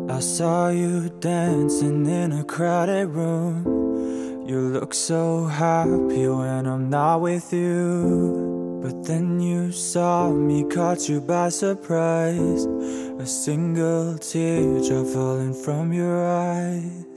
I saw you dancing in a crowded room. You look so happy when I'm not with you. But then you saw me, caught you by surprise. A single teardrop falling from your eyes.